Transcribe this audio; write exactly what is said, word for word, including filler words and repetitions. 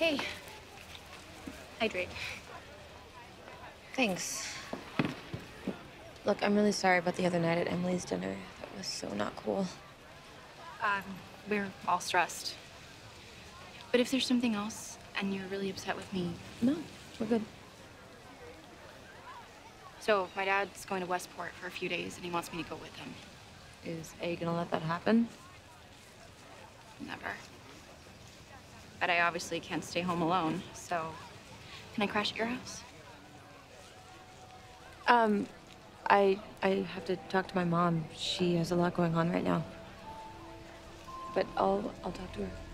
Hey. Hydrate. Thanks. Look, I'm really sorry about the other night at Emily's dinner. That was so not cool. Um, we're all stressed. But if there's something else and you're really upset with me... No, we're good. So, my dad's going to Westport for a few days and he wants me to go with him. Is A gonna let that happen? Never. But I obviously can't stay home alone, so... Can I crash at your house? Um, I I have to talk to my mom. She has a lot going on right now. But I'll I'll talk to her.